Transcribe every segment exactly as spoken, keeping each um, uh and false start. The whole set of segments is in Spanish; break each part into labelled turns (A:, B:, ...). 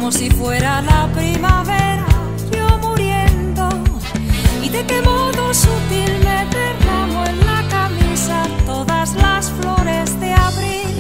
A: como si fuera la primavera, yo muriendo. Y de qué modo sutil me derramo en la camisa todas las flores de abril.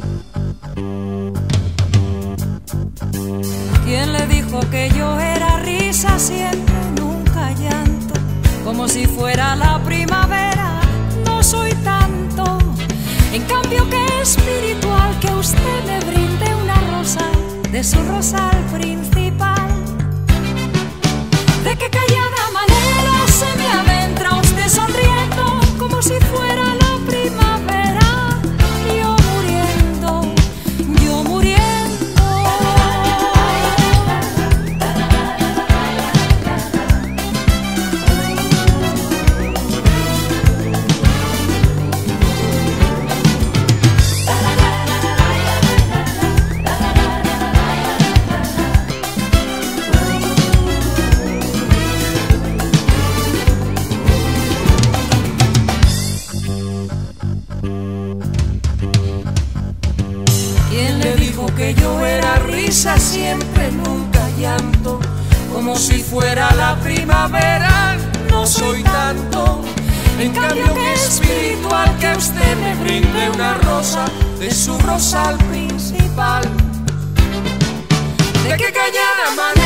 A: ¿Quién le dijo que yo era risa siempre, nunca llanto? Como si fuera la primavera, no soy tanto. En cambio qué espiritual que usted me brinde una rosa de su rosal principal. De qué callada manera se me adentra usted sonriendo, como si fuera la primavera, yo muriendo, yo muriendo. Que yo era risa siempre, nunca llanto, como si fuera la primavera, no soy tanto. En cambio que espiritual que usted me brinde una rosa de su rosal principal. De qué callada manera